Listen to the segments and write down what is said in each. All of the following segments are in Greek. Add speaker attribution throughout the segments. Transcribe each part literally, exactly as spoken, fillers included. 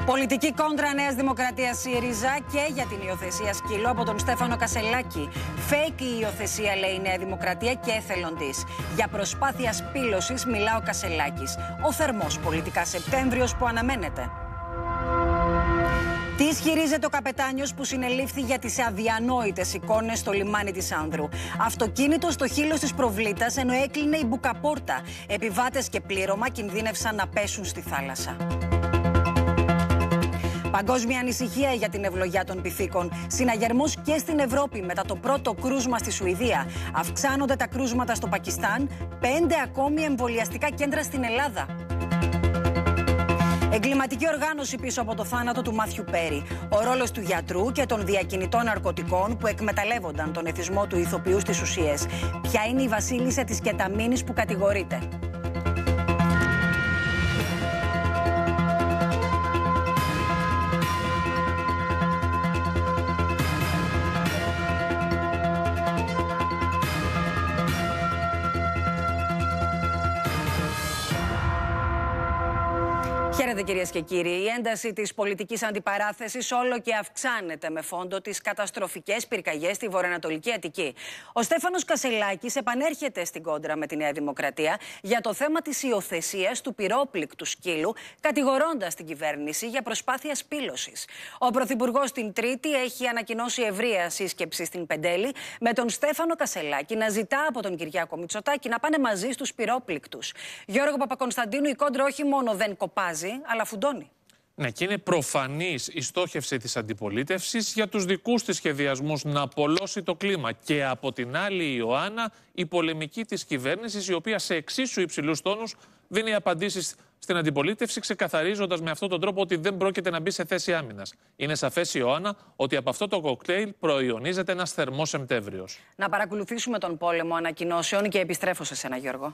Speaker 1: Πολιτική κόντρα Νέας Δημοκρατίας ΣΥΡΙΖΑ και για την υιοθεσία σκύλου από τον Στέφανο Κασελάκη. Fake η υιοθεσία, λέει η Νέα Δημοκρατία και εθελοντής. Για προσπάθεια σπήλωσης μιλά ο Κασελάκης. Ο θερμός πολιτικά Σεπτέμβριος που αναμένεται. Τι ισχυρίζεται ο καπετάνιος που συνελήφθη για τις αδιανόητες εικόνες στο λιμάνι της Άνδρου? Αυτοκίνητο στο χείλος της προβλήτας ενώ έκλεινε η μπουκαπόρτα. Επιβάτες και πλήρωμα κινδύνευσαν να πέσουν στη θάλασσα. Παγκόσμια ανησυχία για την ευλογιά των πυθίκων. Συναγερμός και στην Ευρώπη μετά το πρώτο κρούσμα στη Σουηδία. Αυξάνονται τα κρούσματα στο Πακιστάν. Πέντε ακόμη εμβολιαστικά κέντρα στην Ελλάδα. Εγκληματική οργάνωση πίσω από το θάνατο του Μάθιου Πέρι. Ο ρόλος του γιατρού και των διακινητών ναρκωτικών που εκμεταλλεύονταν τον εθισμό του ηθοποιού στις ουσίες. Ποια είναι η βασίλισσα της κεταμίνης που κατηγορείται? Χαίρετε κυρίες και κύριοι. Η ένταση της πολιτικής αντιπαράθεσης όλο και αυξάνεται με φόντο τις καταστροφικές πυρκαγιές στη βορειοανατολική Αττική. Ο Στέφανος Κασελάκης επανέρχεται στην κόντρα με τη Νέα Δημοκρατία για το θέμα της υιοθεσίας του πυρόπληκτου σκύλου, κατηγορώντας την κυβέρνηση για προσπάθεια σπήλωσης. Ο Πρωθυπουργός την Τρίτη έχει ανακοινώσει ευρεία σύσκεψη στην Πεντέλη με τον Στέφανο Κασελάκη να ζητά από τον Κυριάκο Μητσοτάκη να πάνε μαζί στους πυρόπληκτους. Γιώργο Παπακωνσταντίνου, η κόντρα όχι μόνο δεν κοπάζει, αλλά φουντώνει.
Speaker 2: Ναι, και είναι προφανής η στόχευση της αντιπολίτευσης για τους δικούς της σχεδιασμούς να απολώσει το κλίμα. Και από την άλλη η Ιωάννα, η πολεμική της κυβέρνησης, η οποία σε εξίσου υψηλούς τόνους δίνει απαντήσεις στην αντιπολίτευση, ξεκαθαρίζοντας με αυτόν τον τρόπο ότι δεν πρόκειται να μπει σε θέση άμυνας. Είναι σαφές, Ιωάννα, ότι από αυτό το κοκτέιλ προϊονίζεται ένας θερμός Σεπτέμβριος.
Speaker 1: Να παρακολουθήσουμε τον πόλεμο ανακοινώσεων και επιστρέφω σε σένα, Γιώργο.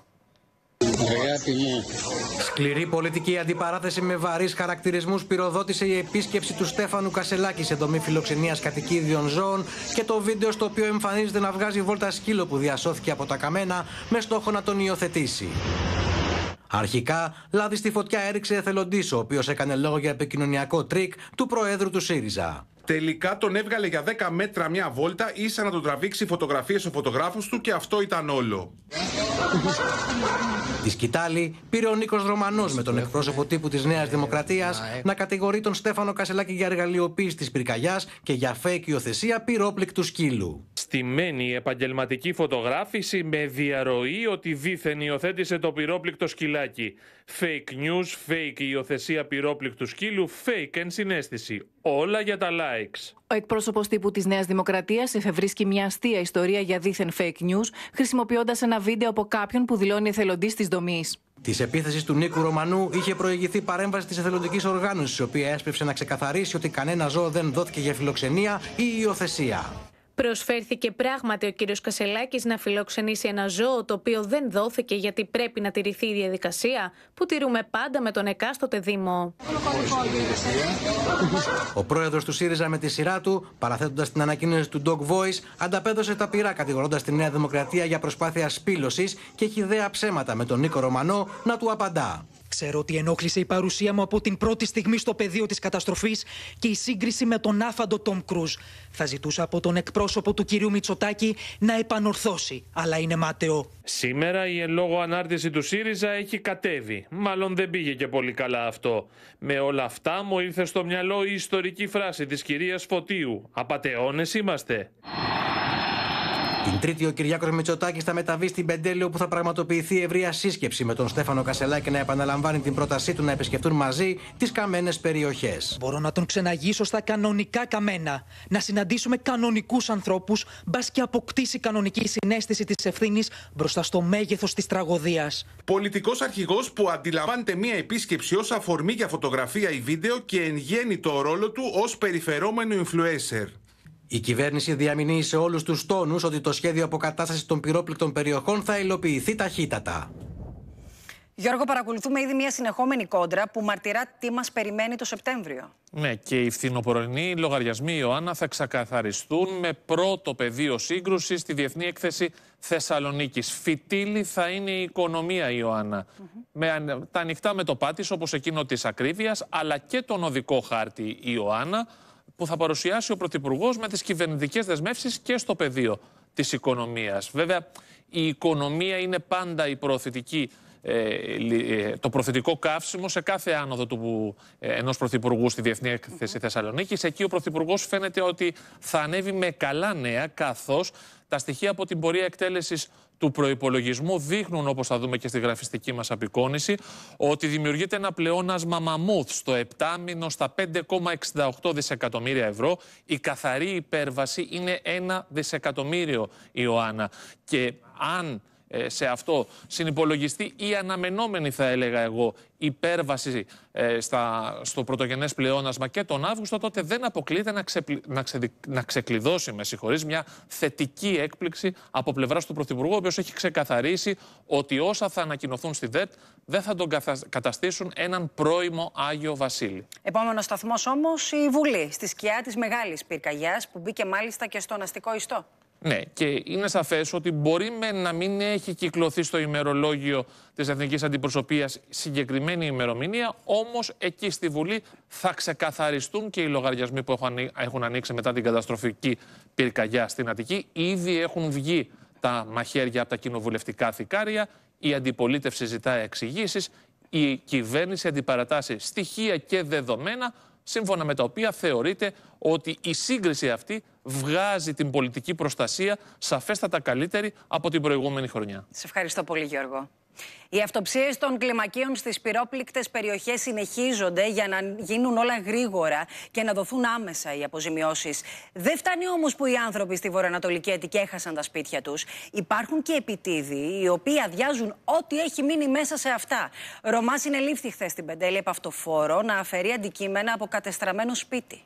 Speaker 3: Σκληρή πολιτική αντιπαράθεση με βαρύς χαρακτηρισμούς πυροδότησε η επίσκεψη του Στέφανου Κασελάκη σε δομή φιλοξενίας κατοικίδιων ζώων και το βίντεο στο οποίο εμφανίζεται να βγάζει βόλτα σκύλο που διασώθηκε από τα καμένα με στόχο να τον υιοθετήσει. Αρχικά, λάδι στη φωτιά έριξε εθελοντής, ο οποίος έκανε λόγο για επικοινωνιακό τρίκ του Προέδρου του ΣΥΡΙΖΑ.
Speaker 4: Τελικά τον έβγαλε για δέκα μέτρα μια βόλτα, ίσα να τον τραβήξει φωτογραφίες ο φωτογράφος του και αυτό ήταν όλο.
Speaker 3: Τη σκητάλη πήρε ο Νίκος Ρωμανός με τον εκπρόσωπο τύπου της Νέας Δημοκρατίας να κατηγορεί τον Στέφανο Κασελάκη για εργαλειοποίηση της πυρκαγιάς και για fake υιοθεσία πυρόπληκτου σκύλου.
Speaker 2: Στημένη επαγγελματική φωτογράφηση με διαρροή ότι δήθεν υιοθέτησε το πυρόπληκτο σκυλάκι. Fake news, fake υιοθεσία πυρόπληκτου σκύλου, fake ενσυναίσθηση. Όλα για τα likes.
Speaker 5: Ο εκπρόσωπος τύπου της Νέας Δημοκρατίας εφευρίσκει μια αστεία ιστορία για δήθεν fake news, χρησιμοποιώντας ένα βίντεο από κάποιον που δηλώνει εθελοντής της δομής.
Speaker 3: Της επίθεσης του Νίκου Ρωμανού είχε προηγηθεί παρέμβαση της εθελοντικής οργάνωσης, η οποία έσπευσε να ξεκαθαρίσει ότι κανένα ζώο δεν δόθηκε για φιλοξενία ή υιοθεσία.
Speaker 6: Προσφέρθηκε πράγματι ο κύριος Κασελάκης να φιλοξενήσει ένα ζώο το οποίο δεν δόθηκε γιατί πρέπει να τηρηθεί η διαδικασία που τηρούμε πάντα με τον εκάστοτε Δήμο.
Speaker 3: Ο πρόεδρος του ΣΥΡΙΖΑ με τη σειρά του, παραθέτοντας την ανακοίνωση του Dog Voice, ανταπέδωσε τα πυρά κατηγορώντας τη Νέα Δημοκρατία για προσπάθεια σπήλωσης και χυδαία ψέματα με τον Νίκο Ρωμανό να του απαντά.
Speaker 7: Ξέρω ότι ενόχλησε η παρουσία μου από την πρώτη στιγμή στο πεδίο της καταστροφής και η σύγκριση με τον άφαντο Τόμ Κρούζ. Θα ζητούσα από τον εκπρόσωπο του κυρίου Μητσοτάκη να επανορθώσει, αλλά είναι μάταιο.
Speaker 2: Σήμερα η εν λόγω ανάρτηση του ΣΥΡΙΖΑ έχει κατέβει. Μάλλον δεν πήγε και πολύ καλά αυτό. Με όλα αυτά μου ήρθε στο μυαλό η ιστορική φράση της κυρίας Φωτίου. Απατεώνες είμαστε.
Speaker 3: Την Τρίτη ο Κυριάκος Μητσοτάκης θα μεταβεί στην Πεντέλη, όπου θα πραγματοποιηθεί ευρεία σύσκεψη με τον Στέφανο Κασελάκη να επαναλαμβάνει την πρότασή του να επισκεφτούν μαζί τις καμένες περιοχές.
Speaker 7: Μπορώ να τον ξεναγήσω στα κανονικά καμένα. Να συναντήσουμε κανονικούς ανθρώπους, μπας και αποκτήσει κανονική συναίσθηση της ευθύνης μπροστά στο μέγεθος της τραγωδίας.
Speaker 4: Πολιτικός αρχηγός που αντιλαμβάνεται μία επίσκεψη ως αφορμή για φωτογραφία ή βίντεο και εν γέννη το ρόλο του ως περιφερόμενο influencer.
Speaker 3: Η κυβέρνηση διαμηνύει σε όλους τους τόνους ότι το σχέδιο αποκατάστασης των πυρόπληκτων περιοχών θα υλοποιηθεί ταχύτατα.
Speaker 1: Γιώργο, παρακολουθούμε ήδη μια συνεχόμενη κόντρα που μαρτυρά τι μας περιμένει το Σεπτέμβριο.
Speaker 2: Ναι, και οι φθινοπορεινοί λογαριασμοί, Ιωάννα, θα ξεκαθαριστούν με πρώτο πεδίο σύγκρουση στη Διεθνή Έκθεση Θεσσαλονίκης. Φιτίλη θα είναι η οικονομία, Ιωάννα. Mm-hmm. Με τα ανοιχτά μετωπά της, όπως εκείνο της ακρίβειας, αλλά και τον οδικό χάρτη, Ιωάννα, που θα παρουσιάσει ο Πρωθυπουργός με τις κυβερνητικές δεσμεύσεις και στο πεδίο της οικονομίας. Βέβαια, η οικονομία είναι πάντα η προωθητική. Το προθετικό καύσιμο σε κάθε άνοδο του ενός πρωθυπουργού στη Διεθνή Έκθεση Θεσσαλονίκης. Εκεί ο πρωθυπουργός φαίνεται ότι θα ανέβει με καλά νέα, καθώς τα στοιχεία από την πορεία εκτέλεσης του προϋπολογισμού δείχνουν, όπως θα δούμε και στη γραφιστική μας απεικόνηση, ότι δημιουργείται ένα πλεόνασμα μαμούθ στο επτάμηνο στα πέντε κόμμα εξήντα οκτώ δισεκατομμύρια ευρώ. Η καθαρή υπέρβαση είναι ένα δισεκατομμύριο, Ιωάννα. Και αν σε αυτό συνυπολογιστεί η αναμενόμενη, θα έλεγα εγώ, υπέρβαση ε, στα, στο πρωτογενές πλεόνασμα και τον Αύγουστο, τότε δεν αποκλείεται να, ξεπλη, να, ξε, να ξεκλειδώσει, με συγχωρείς, μια θετική έκπληξη από πλευράς του Πρωθυπουργού, ο οποίος έχει ξεκαθαρίσει ότι όσα θα ανακοινωθούν στη ΔΕΤ δεν θα τον καταστήσουν έναν πρώιμο Άγιο Βασίλη.
Speaker 1: Επόμενος σταθμός όμως, η Βουλή, στη σκιά της μεγάλης πυρκαγιάς που μπήκε μάλιστα και στον αστικό ιστό.
Speaker 2: Ναι, και είναι σαφές ότι μπορεί με να μην έχει κυκλωθεί στο ημερολόγιο της Εθνικής Αντιπροσωπείας συγκεκριμένη ημερομηνία, όμως εκεί στη Βουλή θα ξεκαθαριστούν και οι λογαριασμοί που έχουν ανοίξει μετά την καταστροφική πυρκαγιά στην Αττική. Ήδη έχουν βγει τα μαχαίρια από τα κοινοβουλευτικά θικάρια, η αντιπολίτευση ζητά εξηγήσεις, η κυβέρνηση αντιπαρατάσσει στοιχεία και δεδομένα, σύμφωνα με τα οποία θεωρείται ότι η σύγκριση αυτή βγάζει την πολιτική προστασία σαφέστατα καλύτερη από την προηγούμενη χρονιά.
Speaker 1: Σε ευχαριστώ πολύ, Γιώργο. Οι αυτοψίες των κλιμακίων στις πυρόπληκτες περιοχές συνεχίζονται για να γίνουν όλα γρήγορα και να δοθούν άμεσα οι αποζημιώσεις. Δεν φτάνει όμως που οι άνθρωποι στη βορειοανατολική Αττική έχασαν τα σπίτια τους. Υπάρχουν και επιτίδιοι οι οποίοι αδειάζουν ό,τι έχει μείνει μέσα σε αυτά. Ρωμά συνελήφθη χθες στην Πεντέλη από αυτοφόρο να αφαιρεί αντικείμενα από κατεστραμμένο σπίτι.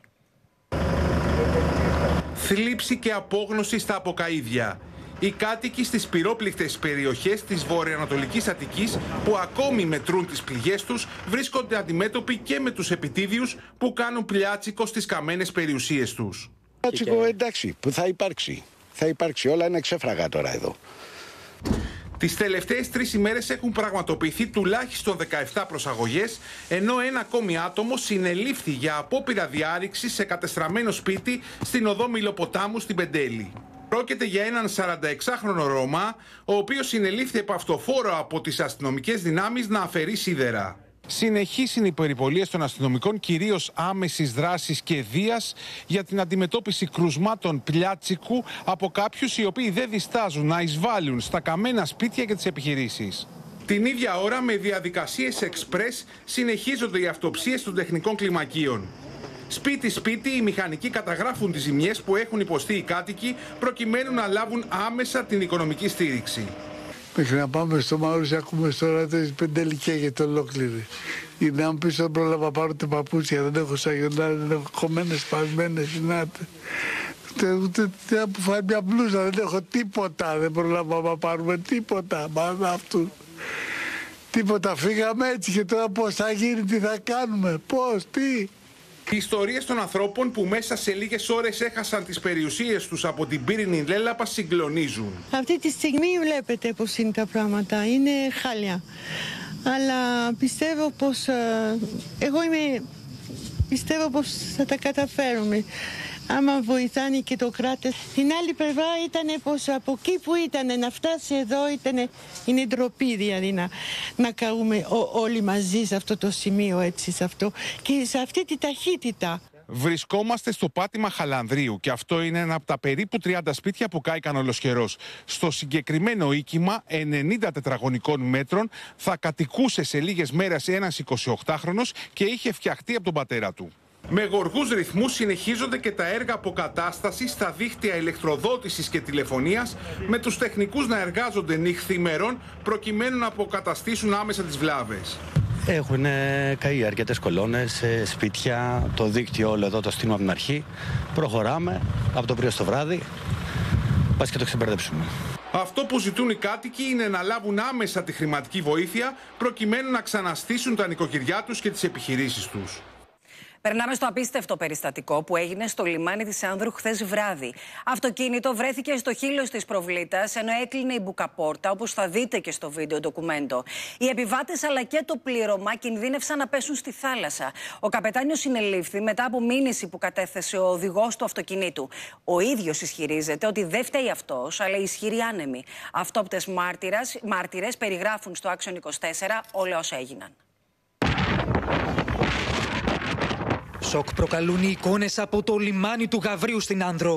Speaker 4: Θλίψη και απόγνωση στα αποκαΐδια. Οι κάτοικοι στις πυρόπληκτες περιοχές της βορειοανατολικής Αττικής, που ακόμη μετρούν τις πληγές τους, βρίσκονται αντιμέτωποι και με τους επιτίδιους που κάνουν πλιάτσικο στις καμένες περιουσίες τους.
Speaker 8: Πλιάτσικο, εντάξει, που θα υπάρξει. Θα υπάρξει, όλα είναι ξέφραγα τώρα εδώ.
Speaker 4: Τις τελευταίες τρεις ημέρες έχουν πραγματοποιηθεί τουλάχιστον δεκαεπτά προσαγωγές, ενώ ένα ακόμη άτομο συνελήφθη για απόπειρα διάρρηξης σε κατεστραμμένο σπίτι στην οδό Μιλοποτάμου στην Πεντέλη. Πρόκειται για έναν σαρανταεξάχρονο Ρώμα, ο οποίος συνελήφθη από αυτοφόρο από τις αστυνομικές δυνάμεις να αφαιρεί σίδερα. Συνεχείς είναι οι περιπολίες των αστυνομικών, κυρίως άμεσης δράσης και βίας, για την αντιμετώπιση κρουσμάτων πλιάτσικου από κάποιους οι οποίοι δεν διστάζουν να εισβάλλουν στα καμένα σπίτια και τις επιχειρήσεις. Την ίδια ώρα, με διαδικασίες εξπρές, συνεχίζονται οι αυτοψίες των τεχνικών κλιμακίων. Σπίτι-σπίτι, οι μηχανικοί καταγράφουν τις ζημιές που έχουν υποστεί οι κάτοικοι, προκειμένου να λάβουν άμεσα την οικονομική στήριξη.
Speaker 9: Μέχρι να πάμε στο Μαύρος, ακούμε στο την Πεντέλη καίγεται ολόκληρη. Είναι αν πίσω δεν πρόλαβα πάρω τα παπούτσια, δεν έχω σαγιονάρι, δεν έχω κομμένες, σπασμένες, συνάτε. Ούτε, ούτε, ούτε να που φάει μια μπλούζα, δεν έχω τίποτα, δεν πρόλαβα να πάρουμε τίποτα, μάλλον αυτού. Τίποτα, φύγαμε έτσι και τώρα πώς θα γίνει, τι θα κάνουμε, πώς, τι.
Speaker 4: Οι ιστορίες των ανθρώπων που μέσα σε λίγες ώρες έχασαν τις περιουσίες τους από την πύρινη λέλαπα συγκλονίζουν.
Speaker 10: Αυτή τη στιγμή βλέπετε πώς είναι τα πράγματα, είναι χάλια. Αλλά πιστεύω πως, εγώ είμαι, πιστεύω πως θα τα καταφέρουμε. Άμα βοηθάνε και το κράτος. Την άλλη πλευρά ήταν πως από εκεί που ήταν να φτάσει εδώ ήταν, είναι ντροπή δηλαδή να, να καούμε ό, όλοι μαζί σε αυτό το σημείο, έτσι, σε αυτό και σε αυτή τη ταχύτητα.
Speaker 4: Βρισκόμαστε στο πάτημα Χαλανδρίου και αυτό είναι ένα από τα περίπου τριάντα σπίτια που κάηκαν ολοσχερός. Στο συγκεκριμένο οίκημα ενενήντα τετραγωνικών μέτρων θα κατοικούσε σε λίγες μέρες ένας εικοσιοκτάχρονος και είχε φτιαχτεί από τον πατέρα του. Με γοργούς ρυθμούς συνεχίζονται και τα έργα αποκατάστασης στα δίκτυα ηλεκτροδότησης και τηλεφωνίας, με τους τεχνικούς να εργάζονται νυχθημερών προκειμένου να αποκαταστήσουν άμεσα τις βλάβες.
Speaker 11: Έχουν καεί αρκετές κολόνες, σπίτια, το δίκτυο όλο εδώ το στείλουμε από την αρχή. Προχωράμε από το πρωί στο βράδυ, πας και το ξεμπερδέψουμε.
Speaker 4: Αυτό που ζητούν οι κάτοικοι είναι να λάβουν άμεσα τη χρηματική βοήθεια προκειμένου να ξαναστήσουν τα νοικοκυριά τους και τις επιχειρήσεις τους.
Speaker 1: Περνάμε στο απίστευτο περιστατικό που έγινε στο λιμάνι της Άνδρου χθες βράδυ. Αυτοκίνητο βρέθηκε στο χείλος της προβλήτας, ενώ έκλεινε η μπουκαπόρτα, όπως θα δείτε και στο βίντεο ντοκουμέντο. Οι επιβάτες αλλά και το πλήρωμα κινδύνευσαν να πέσουν στη θάλασσα. Ο καπετάνιος συνελήφθη μετά από μήνυση που κατέθεσε ο οδηγός του αυτοκινήτου. Ο ίδιος ισχυρίζεται ότι δεν φταίει αυτός, αλλά οι ισχυροί άνεμοι. Αυτόπτες μάρτυρες περιγράφουν στο Άξιον είκοσι τέσσερα όλα όσα έγιναν.
Speaker 7: Σοκ προκαλούν οι εικόνες από το λιμάνι του Γαβρίου στην Άνδρο.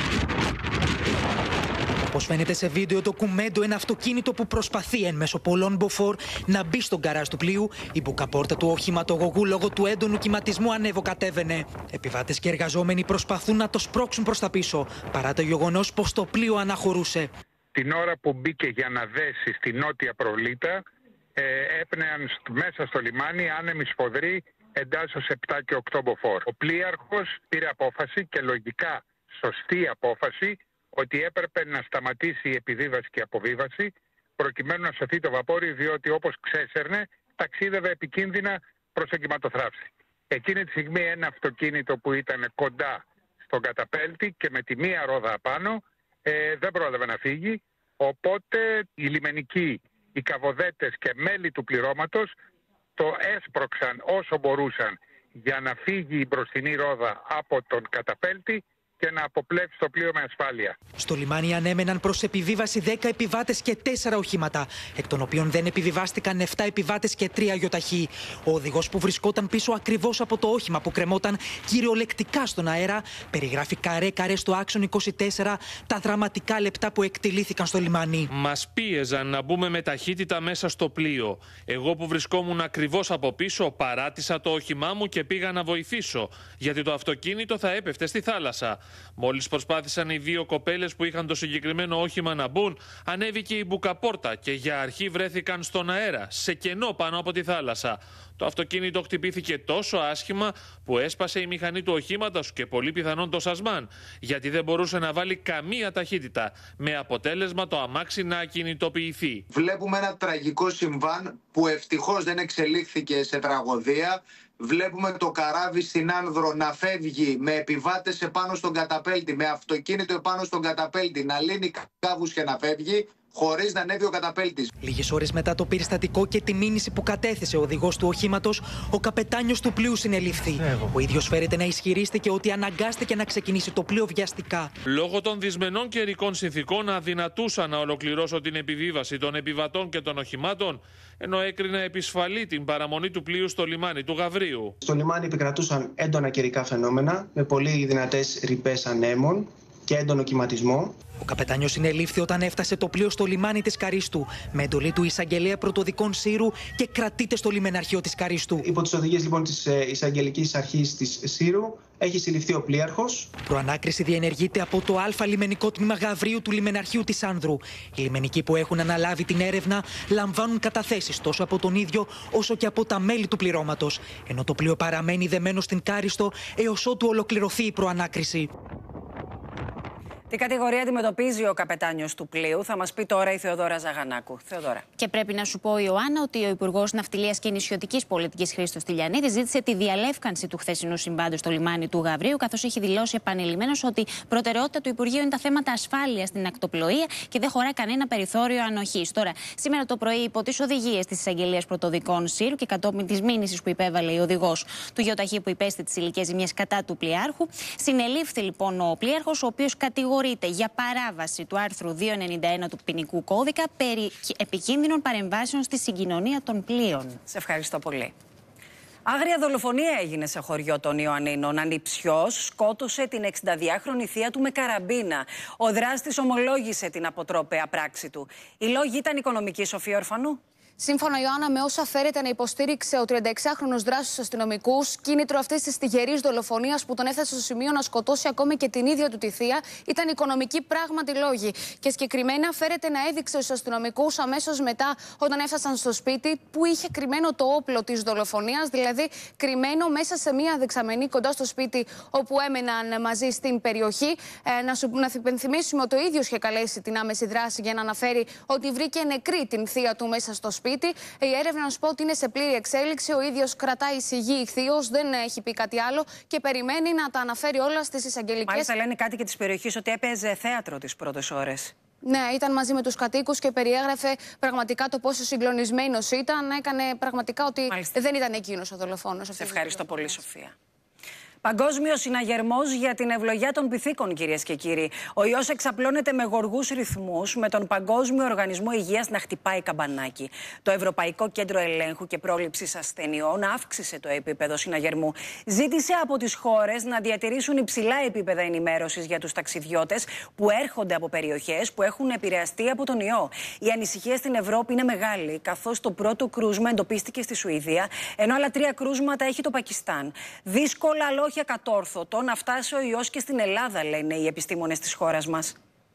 Speaker 7: Όπως φαίνεται σε βίντεο ντοκουμέντο, ένα αυτοκίνητο που προσπαθεί εν μέσω πολλών μποφόρ να μπει στον γκαράζ του πλοίου, η μπουκαπόρτα του οχηματογωγού λόγω του έντονου κυματισμού ανέβοκατέβαινε. Επιβάτες και εργαζόμενοι προσπαθούν να το σπρώξουν προς τα πίσω, παρά το γεγονός πως το πλοίο αναχωρούσε.
Speaker 12: Την ώρα που μπήκε για να δέσει στη νότια προβλήτα, ε, έπνεαν μέσα στο λιμάνι άνεμοι σφοδροί εντάσσεως επτά και οκτώ μποφόρ. Ο πλοίαρχος πήρε απόφαση, και λογικά σωστή απόφαση, ότι έπρεπε να σταματήσει η επιβίβαση και η αποβίβαση προκειμένου να σωθεί το βαπόρι, διότι όπως ξέσερνε ταξίδευε επικίνδυνα προς τον κυματοθράψη. Εκείνη τη στιγμή ένα αυτοκίνητο που ήταν κοντά στον καταπέλτη και με τη μία ρόδα απάνω ε, δεν πρόλαβε να φύγει, οπότε οι λιμενικοί, οι καβοδέτες και μέλη του πληρώματος το έσπρωξαν όσο μπορούσαν για να φύγει η μπροστινή ρόδα από τον καταπέλτη και να αποπλέψει το πλοίο με ασφάλεια.
Speaker 7: Στο λιμάνι ανέμεναν προς επιβίβαση δέκα επιβάτες και τέσσερα οχήματα, εκ των οποίων δεν επιβιβάστηκαν επτά επιβάτες και τρία γιοταχή. Ο οδηγός που βρισκόταν πίσω ακριβώς από το όχημα που κρεμόταν κυριολεκτικά στον αέρα περιγράφει καρέ-καρέ στο Άξιον είκοσι τέσσερα τα δραματικά λεπτά που εκτελήθηκαν στο λιμάνι.
Speaker 2: Μας πίεζαν να μπούμε με ταχύτητα μέσα στο πλοίο. Εγώ που βρισκόμουν ακριβώς από πίσω παράτησα το όχημά μου και πήγα να βοηθήσω, γιατί το αυτοκίνητο θα έπεφτε στη θάλασσα. Μόλις προσπάθησαν οι δύο κοπέλες που είχαν το συγκεκριμένο όχημα να μπουν, ανέβηκε η μπουκαπόρτα και για αρχή βρέθηκαν στον αέρα, σε κενό πάνω από τη θάλασσα. Το αυτοκίνητο χτυπήθηκε τόσο άσχημα που έσπασε η μηχανή του οχήματος και πολύ πιθανόν το σασμάν, γιατί δεν μπορούσε να βάλει καμία ταχύτητα, με αποτέλεσμα το αμάξι να ακινητοποιηθεί.
Speaker 13: Βλέπουμε ένα τραγικό συμβάν που ευτυχώς δεν εξελίχθηκε σε τραγωδία. Βλέπουμε το καράβι στην Άνδρο να φεύγει με επιβάτες επάνω στον καταπέλτη, με αυτοκίνητο επάνω στον καταπέλτη, να λύνει κάβους και να φεύγει, χωρίς να ανέβει ο καταπέλτης.
Speaker 7: Λίγες ώρες μετά το περιστατικό και τη μήνυση που κατέθεσε ο οδηγός του οχήματος, ο καπετάνιος του πλοίου συνελήφθη. Ο ίδιος φέρεται να ισχυρίστηκε ότι αναγκάστηκε να ξεκινήσει το πλοίο βιαστικά.
Speaker 2: Λόγω των δυσμενών καιρικών συνθηκών αδυνατούσα να ολοκληρώσω την επιβίβαση των επιβατών και των οχημάτων, ενώ έκρινα επισφαλή την παραμονή του πλοίου στο λιμάνι του Γαβρίου.
Speaker 14: Στο λιμάνι επικρατούσαν έντονα καιρικά φαινόμενα με πολύ δυνατές ρηπές ανέμων και έντονο κυματισμό.
Speaker 7: Ο καπετάνιος συνελήφθη όταν έφτασε το πλοίο στο λιμάνι της Καρίστου, με εντολή του εισαγγελέα πρωτοδικών Σύρου, και κρατείται στο λιμεναρχείο της Καρίστου.
Speaker 14: Υπό τις οδηγίες λοιπόν της εισαγγελικής αρχής της Σύρου, έχει συλληφθεί ο πλοίαρχος.
Speaker 7: Προανάκριση διενεργείται από το Α λιμενικό τμήμα Γαβρίου του λιμεναρχείου της Άνδρου. Οι λιμενικοί που έχουν αναλάβει την έρευνα λαμβάνουν καταθέσεις τόσο από τον ίδιο όσο και από τα μέλη του πληρώματος, ενώ το πλοίο παραμένει δεμένο στην Κάριστο έως ότου ολοκληρωθεί η προανάκριση.
Speaker 1: Τι κατηγορία αντιμετωπίζει ο καπετάνιος του πλοίου, θα μας πει τώρα η Θεοδόρα Ζαγανάκου. Θεοδόρα.
Speaker 15: Και πρέπει να σου πω, Ιωάννα, ότι ο Υπουργός Ναυτιλίας και Νησιωτικής Πολιτικής Χρήστος Τηλιανίδης ζήτησε τη διαλεύκανση του χθεσινού συμβάντος στο λιμάνι του Γαβρίου, καθώς έχει δηλώσει επανειλημμένος ότι προτεραιότητα του Υπουργείου είναι τα θέματα ασφάλειας στην ακτοπλοεία και δεν χωρά κανένα περιθώριο ανοχής. Τώρα, σήμερα το πρωί, υπό τις οδηγίες της Εισαγγελίας Πρωτοδικών Σύρου και κατόπιν της μήνυσης που υπέβαλε η οδηγός του γεωταχή που υπέστη τις ηλικές ζημιές κατά του πλοιάρχου, συνελήφθη λοιπόν ο πλοίαρχος, ο οποίος κατηγορείται για παράβαση του άρθρου διακόσια ενενήντα ένα του ποινικού κώδικα περί επικίνδυνων παρεμβάσεων στη συγκοινωνία των πλοίων.
Speaker 1: Σε ευχαριστώ πολύ. Άγρια δολοφονία έγινε σε χωριό των Ιωαννίνων. Ανιψιός σκότωσε την εξηνταδυάχρονη θεία του με καραμπίνα. Ο δράστης ομολόγησε την αποτρόπαια πράξη του. Οι λόγοι ήταν οικονομικοί, Σοφία Ορφανού.
Speaker 16: Σύμφωνα, Ιωάννα, με όσα φέρεται να υποστήριξε ο τριανταεξάχρονος δράσης στους αστυνομικούς, κίνητρο αυτής της τυχερής δολοφονίας που τον έφτασε στο σημείο να σκοτώσει ακόμη και την ίδια του τη θεία ήταν οικονομικοί πράγματι λόγοι. Και συγκεκριμένα φέρεται να έδειξε στους αστυνομικούς αμέσως μετά, όταν έφτασαν στο σπίτι, που είχε κρυμμένο το όπλο της δολοφονίας, δηλαδή κρυμμένο μέσα σε μία δεξαμενή κοντά στο σπίτι όπου έμεναν μαζί στην περιοχή. Ε, να σου να υπενθυμίσουμε ότι ο ίδιος είχε καλέσει την άμεση δράση για να αναφέρει ότι βρήκε νεκρή την θεία του μέσα στο σπίτι. Η έρευνα, να σου πω ότι είναι σε πλήρη εξέλιξη. Ο ίδιος κρατάει σιγή ηχθείως, δεν έχει πει κάτι άλλο και περιμένει να τα αναφέρει όλα στις εισαγγελικές.
Speaker 1: Μάλιστα, λένε κάτι και της περιοχής ότι έπαιζε θέατρο τις πρώτες ώρες.
Speaker 16: Ναι, ήταν μαζί με τους κατοίκους και περιέγραφε πραγματικά το πόσο συγκλονισμένος ήταν. Έκανε πραγματικά ότι Μάλιστα. δεν ήταν εκείνος ο δολοφόνος.
Speaker 1: Σε ευχαριστώ πολύ, Σοφία. Παγκόσμιος συναγερμός για την ευλογιά των πυθίκων, κυρίες και κύριοι. Ο ιός εξαπλώνεται με γοργούς ρυθμούς, με τον Παγκόσμιο Οργανισμό Υγείας να χτυπάει καμπανάκι. Το Ευρωπαϊκό Κέντρο Ελέγχου και Πρόληψης Ασθενειών αύξησε το επίπεδο συναγερμού. Ζήτησε από τις χώρες να διατηρήσουν υψηλά επίπεδα ενημέρωσης για τους ταξιδιώτες που έρχονται από περιοχές που έχουν επηρεαστεί από τον ιό. Η ανησυχία στην Ευρώπη είναι μεγάλη, καθώς το πρώτο κρούσμα εντοπίστηκε στη Σουηδία, ενώ άλλα τρία κρούσματα έχει το Πακιστάν. Δύσκολα, αλλά όχι ακατόρθωτο να φτάσει ο ιός και στην Ελλάδα, λένε οι επιστήμονες της χώρας μας.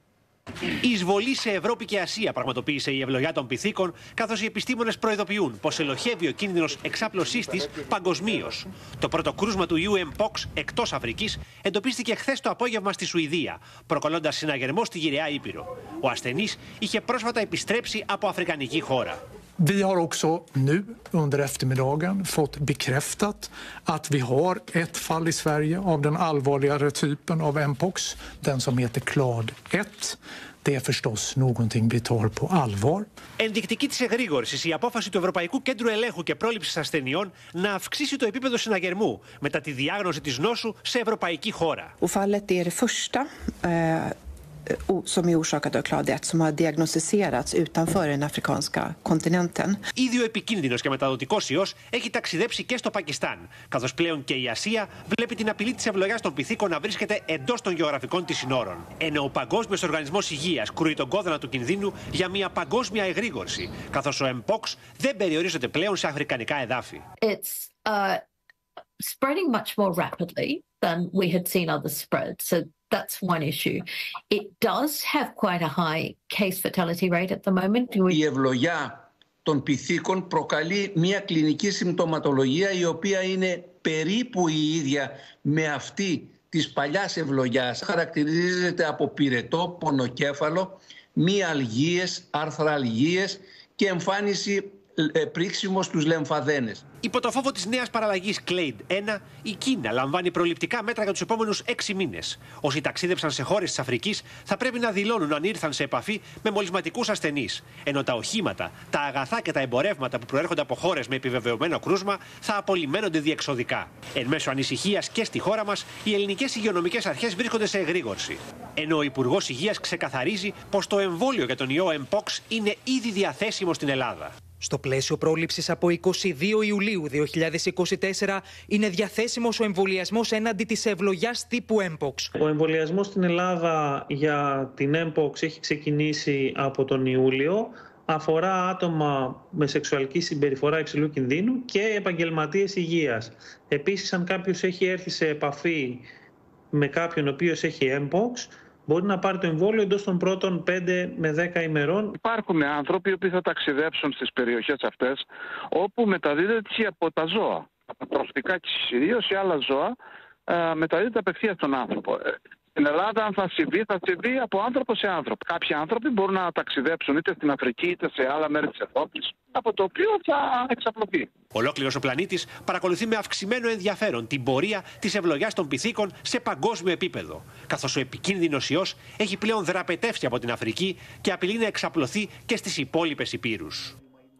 Speaker 17: Η εισβολή σε Ευρώπη και Ασία πραγματοποίησε η ευλογιά των πυθίκων, καθώς οι επιστήμονες προειδοποιούν πως ελοχεύει ο κίνδυνος εξάπλωσής της παγκοσμίως. Το πρώτο κρούσμα του ιού Mpox εκτός Αφρικής εντοπίστηκε χθες το απόγευμα στη Σουηδία, προκαλώντας συναγερμό στη γυραιά Ήπειρο. Ο ασθενής είχε πρόσφατα επιστρέψει από αφρικανική χώρα.
Speaker 18: Vi har också nu under eftermiddagen fått bekräftat att vi har ett fall i Sverige av den allvarligare typen av Mpox, den som heter Clade ett. Det är förstås någonting vi tar på allvar.
Speaker 17: Ενδεικτική της εγρήγορσης η απόφαση του Ευρωπαϊκού Κέντρου Ελέγχου και Πρόληψης Ασθενειών να αυξήσει το επίπεδο συναγερμού μετά τη διάγνωση της νόσου σε ευρωπαϊκή χώρα.
Speaker 19: Och fallet är det första som är orsakad av Clade ett som har diagnostiserats utanför den afrikanska kontinenten.
Speaker 17: Ήδη ο επικίνδυνος και μεταδοτικός ιός έχει ταξιδέψει και στο Πακιστάν, καθώς πλέον και η Ασία βλέπει την απειλή της ευλογιάς των πυθίκων να βρίσκεται εντός των γεωγραφικών της συνόρων. Ενώ ο Παγκόσμιος Οργανισμός Υγείας κρούει τον κόδωνα του κινδύνου για μια παγκόσμια εγρήγορση, καθώς ο Mpox δεν περιορίζεται πλέον σε αφρικανικά εδάφη.
Speaker 20: It's uh, spreading much more rapidly than we had seen others spread. So that's one issue. It does have quite a high case fatality rate at the moment.
Speaker 21: Η ευλογιά των πυθίκων προκαλεί μια κλινική συμπτωματολογία η οποία είναι περίπου η ίδια με αυτή της παλιάς ευλογιάς. Χαρακτηρίζεται από πυρετό, πονοκέφαλο, μυαλγίες, αρθραλγίες και εμφάνιση πρίξιμο στους λεμφαδένες.
Speaker 17: Υπό το φόβο της νέας παραλλαγής Clade ένα, η Κίνα λαμβάνει προληπτικά μέτρα για τους επόμενους έξι μήνες. Όσοι ταξίδεψαν σε χώρες της Αφρικής θα πρέπει να δηλώνουν αν ήρθαν σε επαφή με μολυσματικούς ασθενείς. Ενώ τα οχήματα, τα αγαθά και τα εμπορεύματα που προέρχονται από χώρες με επιβεβαιωμένο κρούσμα θα απολυμμένονται διεξοδικά. Εν μέσω ανησυχίας και στη χώρα μας, οι ελληνικές υγειονομικές αρχές βρίσκονται σε εγρήγορση. Ενώ ο Υπουργός Υγείας ξεκαθαρίζει πως το εμβόλιο για τον ιό Mpox είναι ήδη διαθέσιμο στην Ελλάδα.
Speaker 7: Στο πλαίσιο πρόληψης από είκοσι δύο Ιουλίου δύο χιλιάδες είκοσι τέσσερα είναι διαθέσιμος ο εμβολιασμός έναντι της ευλογιάς τύπου Mpox.
Speaker 22: Ο εμβολιασμός στην Ελλάδα για την Mpox έχει ξεκινήσει από τον Ιούλιο. Αφορά άτομα με σεξουαλική συμπεριφορά υψηλού κινδύνου και επαγγελματίες υγείας. Επίσης, αν κάποιος έχει έρθει σε επαφή με κάποιον ο οποίος έχει Mpox, μπορεί να πάρει το εμβόλιο εντός των πρώτων πέντε με δέκα ημερών.
Speaker 12: Υπάρχουν άνθρωποι που θα ταξιδέψουν στις περιοχές αυτές όπου μεταδίδεται από τα ζώα. Από τα τροφικά κυρίως ή άλλα ζώα ε, μεταδίδεται απευθείας στον άνθρωπο. Στην Ελλάδα, αν θα συμβεί, θα συμβεί από άνθρωπο σε άνθρωπο. Κάποιοι άνθρωποι μπορούν να ταξιδέψουν είτε στην Αφρική είτε σε άλλα μέρη της Ευρώπης, από το οποίο θα εξαπλωθεί.
Speaker 17: Ολόκληρος ο πλανήτης παρακολουθεί με αυξημένο ενδιαφέρον την πορεία της ευλογιάς των πυθίκων σε παγκόσμιο επίπεδο, καθώς ο επικίνδυνος ιός έχει πλέον δραπετεύσει από την Αφρική και απειλεί να εξαπλωθεί και στις υπόλοιπες υπήρους.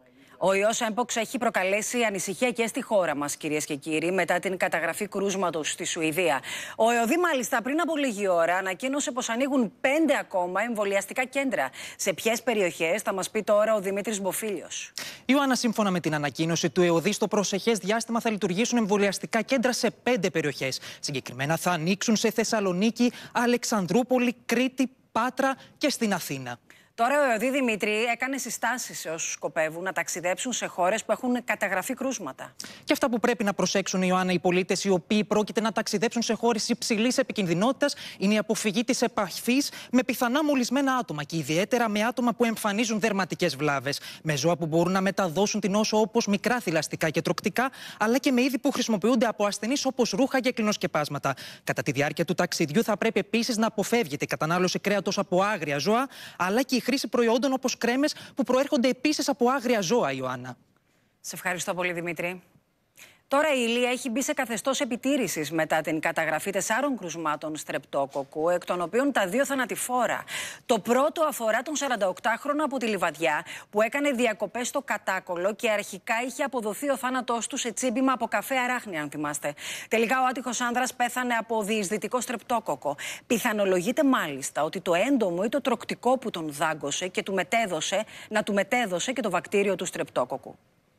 Speaker 1: Ο ιός Mpox έχει προκαλέσει ανησυχία και στη χώρα μας, κυρίες και κύριοι, μετά την καταγραφή κρούσματος στη Σουηδία. Ο ΕΟΔΗ, μάλιστα, πριν από λίγη ώρα ανακοίνωσε πως ανοίγουν πέντε ακόμα εμβολιαστικά κέντρα. Σε ποιες περιοχές θα μας πει τώρα ο Δημήτρης Μποφίλιος.
Speaker 7: Ιωάννα, σύμφωνα με την ανακοίνωση του ΕΟΔΗ, στο προσεχές διάστημα θα λειτουργήσουν εμβολιαστικά κέντρα σε πέντε περιοχές. Συγκεκριμένα θα ανοίξουν σε Θεσσαλονίκη, Αλεξανδρούπολη, Κρήτη, Πάτρα και στην Αθήνα.
Speaker 1: Τώρα ο ΕΟΔΗ, Δημήτρη, έκανε συστάσεις σε όσους σκοπεύουν να ταξιδέψουν σε χώρες που έχουν καταγραφεί κρούσματα.
Speaker 7: Και αυτά που πρέπει να προσέξουν, Ιωάννα, οι πολίτες οι οποίοι πρόκειται να ταξιδέψουν σε χώρες υψηλής επικινδυνότητας είναι η αποφυγή της επαφής με πιθανά μολυσμένα άτομα και ιδιαίτερα με άτομα που εμφανίζουν δερματικές βλάβες, με ζώα που μπορούν να μεταδώσουν την νόσο όπως μικρά θηλαστικά και τροκτικά, αλλά και με είδη που χρησιμοποιούνται από ασθενείς όπως ρούχα και κλινοσκεπάσματα. Κατά τη διάρκεια του ταξιδιού θα πρέπει επίσης να αποφεύγεται η κατανάλωση κρέατος από άγρια ζώα, αλλά και η χρήση προϊόντων όπως κρέμες που προέρχονται επίσης από άγρια ζώα, Ιωάννα.
Speaker 1: Σε ευχαριστώ πολύ, Δημήτρη. Τώρα η Ηλία έχει μπει σε καθεστώς επιτήρησης μετά την καταγραφή τεσσάρων κρουσμάτων στρεπτόκοκκου, εκ των οποίων τα δύο θανατηφόρα. Το πρώτο αφορά τον σαρανταοκτάχρονο από τη Λιβαδιά, που έκανε διακοπές στο Κατάκολο και αρχικά είχε αποδοθεί ο θάνατός του σε τσίμπημα από καφέ αράχνη, αν θυμάστε. Τελικά ο άτυχος άνδρας πέθανε από διεισδυτικό στρεπτόκοκκο. Πιθανολογείται μάλιστα ότι το έντομο ή το τροκτικό που τον δάγκωσε και του μετέδωσε, να του μετέδωσε και το βακτήριο του στρεπτόκοκκου.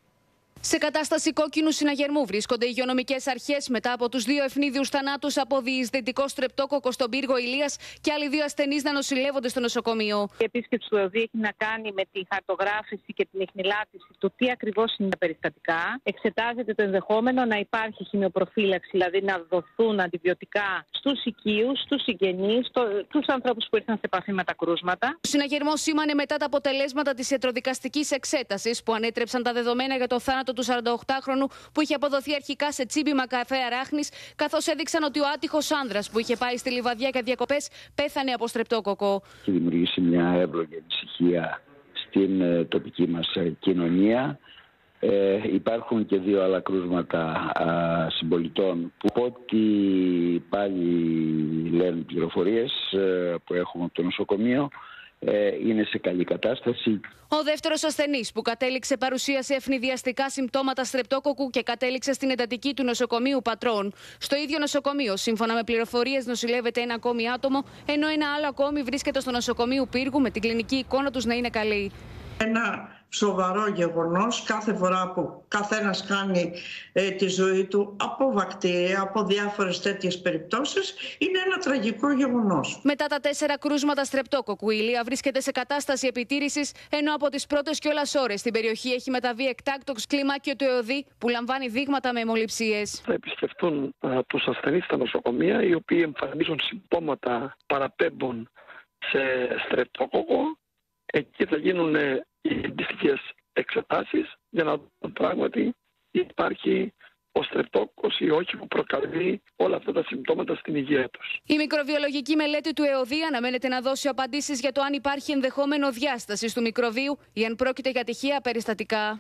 Speaker 16: Σε κατάσταση κόκκινου συναγερμού βρίσκονται οι υγειονομικές αρχές μετά από τους δύο ευνίδιους θανάτους από διεισδυτικό στρεπτόκοκκο στον πύργο Ηλίας και άλλοι δύο ασθενείς να νοσηλεύονται στο νοσοκομείο.
Speaker 5: Η επίσκεψη του ΕΟΔΗ έχει να κάνει με τη χαρτογράφηση και την ιχνηλάτηση του τι ακριβώς είναι τα περιστατικά. Εξετάζεται το ενδεχόμενο να υπάρχει χημειοπροφύλαξη, δηλαδή να δοθούν αντιβιωτικά στους οικείους, στους συγγενείς, στους ανθρώπους που ήρθαν σε επαφή με τα κρούσματα.
Speaker 16: Ο συναγερμός σήμανε μετά τα αποτελέσματα της ιατροδικαστικής εξέτασης που ανέτρεψαν τα δεδομένα για το θάνατο του σαρανταοκτάχρονου που είχε αποδοθεί αρχικά σε τσίμπημα καφέ αράχνης, καθώς έδειξαν ότι ο άτυχος άνδρας που είχε πάει στη Λιβαδιά για διακοπές πέθανε από στρεπτόκοκκο.
Speaker 6: Έχει δημιουργήσει μια εύλογη ανησυχία στην ε, τοπική μας ε, κοινωνία. Ε, υπάρχουν και δύο άλλα κρούσματα α, συμπολιτών που ό,τι πάλι λένε πληροφορίες ε, που έχουμε από το νοσοκομείο είναι σε καλή κατάσταση.
Speaker 16: Ο δεύτερος ασθενής που κατέληξε παρουσίασε ευνηδιαστικά συμπτώματα στρεπτόκοκκου και κατέληξε στην εντατική του νοσοκομείου Πατρών. Στο ίδιο νοσοκομείο, σύμφωνα με πληροφορίες, νοσηλεύεται ένα ακόμη άτομο, ενώ ένα άλλο ακόμη βρίσκεται στο νοσοκομείο Πύργου με την κλινική εικόνα τους να είναι καλή.
Speaker 23: Ένα σοβαρό γεγονός κάθε φορά που καθένας χάνει ε, τη ζωή του από βακτήρια, από διάφορες τέτοιες περιπτώσεις, είναι ένα τραγικό γεγονός.
Speaker 16: Μετά τα τέσσερα κρούσματα στρεπτόκοκκου, η Ηλία βρίσκεται σε κατάσταση επιτήρησης, ενώ από τις πρώτες κιόλας ώρες στην περιοχή έχει μεταβεί εκτάκτοξ κλιμάκιο του ΕΟΔΗ που λαμβάνει δείγματα με αιμοληψίες.
Speaker 24: Θα επισκεφτούν α, τους ασθενείς στα νοσοκομεία, οι οποίοι εμφανίζουν συμπτώματα, παραπέμπουν σε στρεπτόκοκκο. Εκεί θα γίνουν οι αντίστοιχες εξετάσεις για να δουν πράγματι υπάρχει ο στρεπτόκοκκος ή όχι που προκαλεί όλα αυτά τα συμπτώματα στην υγεία τους.
Speaker 16: Η μικροβιολογική μελέτη του ΕΟΔΗ αναμένεται να δώσει απαντήσεις για το αν υπάρχει ενδεχόμενο διάστασης του μικροβίου ή αν πρόκειται για τυχαία περιστατικά.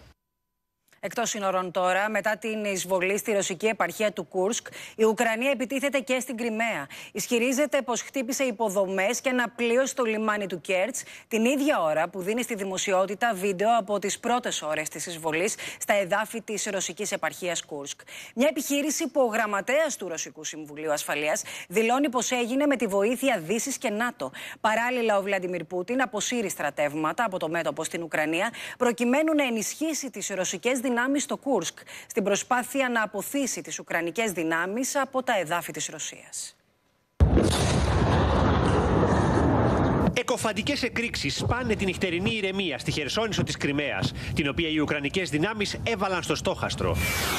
Speaker 1: Εκτός σύνορων τώρα, μετά την εισβολή στη ρωσική επαρχία του Κούρσκ, η Ουκρανία επιτίθεται και στην Κριμαία. Ισχυρίζεται πως χτύπησε υποδομές και ένα πλοίο στο λιμάνι του Κέρτς την ίδια ώρα που δίνει στη δημοσιότητα βίντεο από τις πρώτες ώρες της εισβολής στα εδάφη της ρωσικής επαρχίας Κούρσκ. Μια επιχείρηση που ο γραμματέας του Ρωσικού Συμβουλίου Ασφαλείας δηλώνει πως έγινε με τη βοήθεια Δύσης και ΝΑΤΟ. Παράλληλα, ο Βλαντιμίρ Πούτιν αποσύρει στρατεύματα από το μέτωπο στην Ουκρανία προκειμένου να ενισχύσει τις ρωσικές δυνάμεις στο Κούρσκ, στην προσπάθεια να αποθήσει τις ουκρανικές δυνάμεις από τα εδάφη της Ρωσίας.
Speaker 17: Εκοφαντικές εκρήξεις σπάνε την νυχτερινή ηρεμία στη Χερσόνησο της Κριμαίας, την οποία οι ουκρανικές δυνάμεις έβαλαν στο στόχαστρο.